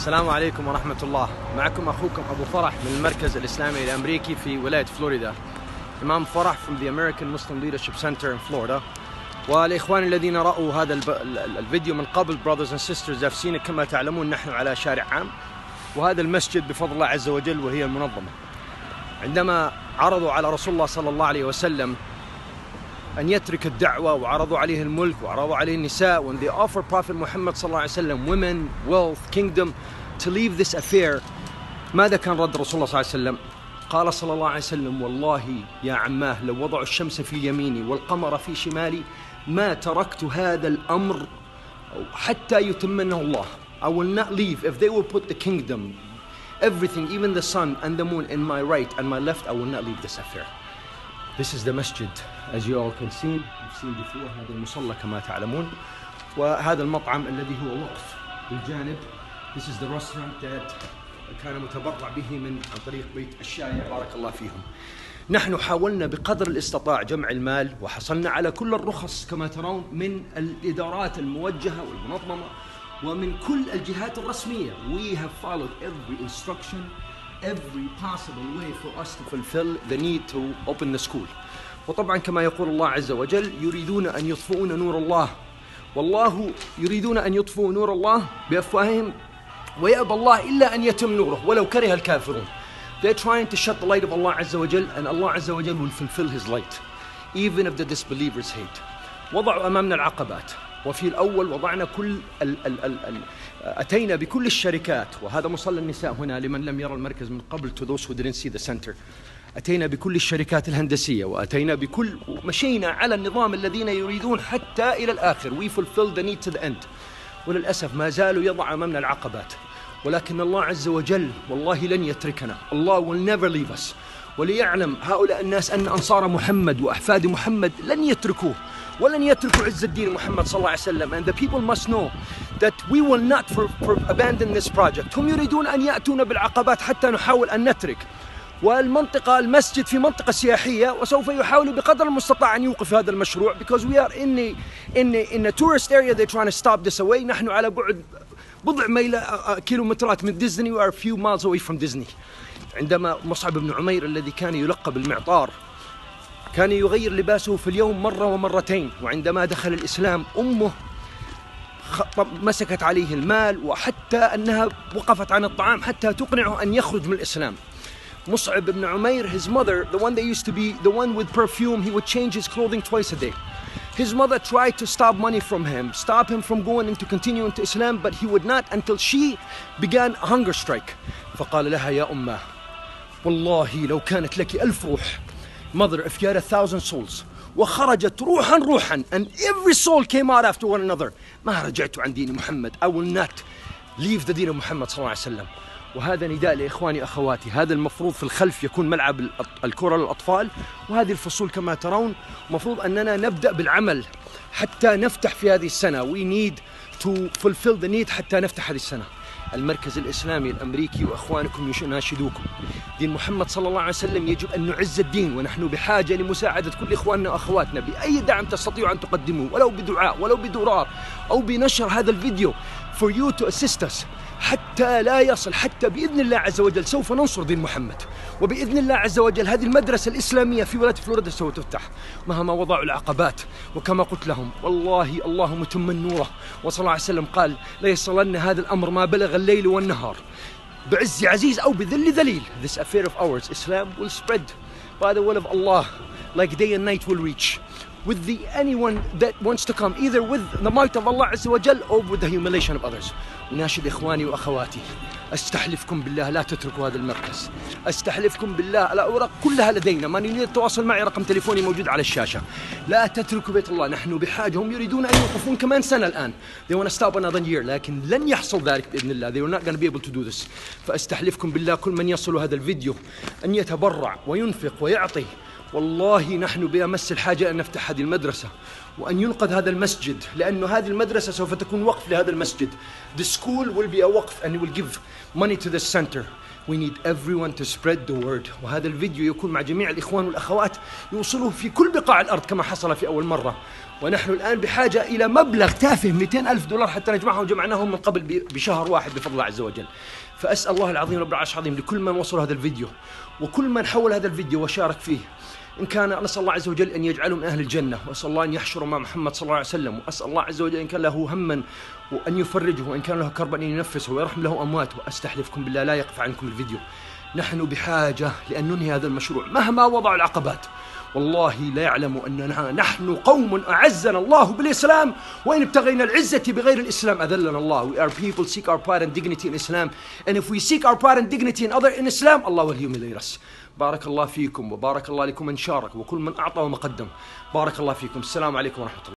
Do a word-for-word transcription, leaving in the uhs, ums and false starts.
السلام عليكم ورحمة الله. معكم أخوكم أبو فرح من المركز الإسلامي الأمريكي في ولاية فلوريدا. إمام فرح from the American Muslim Leadership Center in Florida. والإخوان الذين رأوا هذا الفيديو من قبل brothers and sisters have seen it. كما تعلمون نحن على شارع عام، وهذا المسجد بفضل الله عز وجل وهي المنظمة. عندما عرضوا على رسول الله صلى الله عليه وسلم أن يترك الدعوة وعرضوا عليه الملك وعرضوا عليه النساء, when they offered Prophet Muhammad صلى الله عليه وسلم women, wealth, kingdom to leave this affair, ماذا كان رد رسول الله صلى الله عليه وسلم؟ قال صلى الله عليه وسلم: والله يا عماه لو وضعوا الشمس في يميني والقمر في شمالي ما تركت هذا الأمر حتى يتمنه الله. I will not leave. If they will put the kingdom, everything, even the sun and the moon in my right and my left, I will not leave this affair. This is the masjid as you all can see. You've seen before. هذا المصلى كما تعلمون، وهذا المطعم الذي هو وقف بالجانب. This is the restaurant that كان متبرع به من عن طريق بيت الشايع بارك الله فيهم. نحن حاولنا بقدر الاستطاع جمع المال وحصلنا على كل الرخص كما ترون من الإدارات الموجهة والمنظمة ومن كل الجهات الرسمية. We have followed every instruction, every possible way for us to fulfill the need to open the school. وطبعا كما يقول الله عز وجل: يريدون أن يطفئون نور الله والله يريدون أن يطفئوا نور الله بأفواههم ويأبى الله إلا أن يتم نوره ولو كره الكافرون. They're trying to shut the light of Allah عز وجل, and Allah عز وجل will fulfill His light even if the disbelievers hate. وضعوا أمامنا العقبات، وفي الأول وضعنا كل ال ال ال ال أتينا بكل الشركات، وهذا مصلى النساء هنا لمن لم يرى المركز من قبل, to those who didn't see the center. أتينا بكل الشركات الهندسية وأتينا بكل مشينا على النظام الذين يريدون حتى إلى الآخر. We fulfill the need to the end. وللأسف ما زالوا يضع أمامنا العقبات، ولكن الله عز وجل والله لن يتركنا. Allah will never leave us. وليعلم هؤلاء الناس أن أنصار محمد وأحفاد محمد لن يتركوه ولن يتركوا عز الدين محمد صلى الله عليه وسلم. And the people must know that we will not for, for abandon this project. هم يريدون أن يأتون بالعقبات حتى نحاول أن نترك. والمنطقة المسجد في منطقة سياحية، وسوف يحاولوا بقدر المستطاع أن يوقف هذا المشروع because we are in a, in a, in a tourist area. They're trying to stop this away. نحن على بعد بضع ميل كيلومترات من ديزني. We are a few miles away from Disney. عندما مصعب بن عمير الذي كان يلقب بالمعطار كان يغير لباسه في اليوم مرة ومرتين، وعندما دخل الإسلام أمه مسكت عليه المال وحتى أنها وقفت عن الطعام حتى تقنعه أن يخرج من الإسلام. مصعب بن عمير, his mother, the one that used to be the one with perfume, he would change his clothing twice a day. His mother tried to stop money from him, stop him from going into continue into Islam, but he would not until she began a hunger strike. فقال لها: يا أمه والله لو كانت لك ألف روح, mother, if you had a thousand souls, وخرجت روحا روحا, and every soul came out after one another, ما رجعت عن دين محمد. I will not leave the دين محمد صلى الله عليه وسلم. وهذا نداء لإخواني أخواتي. هذا المفروض في الخلف يكون ملعب الكرة للأطفال، وهذه الفصول كما ترون مفروض أننا نبدأ بالعمل حتى نفتح في هذه السنة. We need to fulfill the need حتى نفتح هذه السنة. المركز الإسلامي الأمريكي وأخوانكم يناشدوكم. دين محمد صلى الله عليه وسلم يجب أن نعز الدين، ونحن بحاجة لمساعدة كل إخواننا وأخواتنا بأي دعم تستطيعوا أن تقدموه، ولو بدعاء ولو بدولار أو بنشر هذا الفيديو for you to assist us حتى لا يصل، حتى بإذن الله عز وجل سوف ننصر دين محمد، وبإذن الله عز وجل هذه المدرسة الإسلامية في ولاية فلوريدا سوف تفتح مهما وضعوا العقبات. وكما قلت لهم والله الله متم نوره، وصلى الله عليه وسلم قال: لا يصلن هذا الأمر ما بلغ الليل والنهار بعز عزيز أو بذل ذليل. This affair of ours, Islam, will spread by the will of Allah like day and night will reach with the anyone that wants to come, either with the might of Allah عز وجل or with the humiliation of others. أناشد إخواني وأخواتي، أستحلفكم بالله لا تتركوا هذا المركز. أستحلفكم بالله، الأوراق كلها لدينا، من يريد التواصل معي رقم تليفوني موجود على الشاشة. لا تتركوا بيت الله، نحن بحاجة. هم يريدون أن يوقفون كمان سنة الآن. They want to stop another year، لكن لن يحصل ذلك بإذن الله. They are not going to be able to do this. فأستحلفكم بالله كل من يصل هذا الفيديو أن يتبرع وينفق ويعطي. والله نحن بأمس الحاجة أن نفتح هذه المدرسة وأن ينقذ هذا المسجد، لأن هذه المدرسة سوف تكون وقف لهذا المسجد. The school will be a وقف and will give money to this center. We need everyone to spread the word. وهذا الفيديو يكون مع جميع الإخوان والأخوات يوصله في كل بقاع الأرض كما حصل في أول مرة. ونحن الآن بحاجة إلى مبلغ تافه مئتين ألف دولار حتى نجمعهم، وجمعناهم من قبل بشهر واحد بفضل الله عز وجل. فأسأل الله العظيم رب العرش العظيم لكل من وصل هذا الفيديو وكل من حول هذا الفيديو وشارك فيه، إن كان نسأل الله عز وجل أن يجعله من أهل الجنة، وأسأل الله أن يحشر مع محمد صلى الله عليه وسلم، وأسأل الله عز وجل إن كان له هما وأن يفرجه، وإن كان له كربا أن ينفسه ويرحم له أمواته. وأستحلفكم بالله لا يقف عنكم الفيديو، نحن بحاجة لأن ننهي هذا المشروع مهما وضع العقبات. والله لا يعلم أننا نحن قوم أعزنا الله بالإسلام، وإن ابتغينا العزة بغير الإسلام أذلنا الله. We are people seek our pride and dignity in Islam, and if we seek our pride and dignity in other in Islam, Allah will humiliate us. بارك الله فيكم وبارك الله لكم من شارك وكل من أعطى وما قدم. بارك الله فيكم. السلام عليكم ورحمة الله.